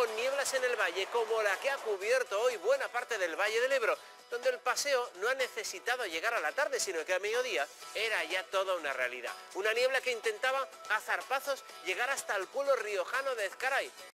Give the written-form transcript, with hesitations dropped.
con nieblas en el valle, como la que ha cubierto hoy buena parte del Valle del Ebro, donde el paseo no ha necesitado llegar a la tarde, sino que a mediodía era ya toda una realidad. Una niebla que intentaba a zarpazos llegar hasta el pueblo riojano de Ezcaray.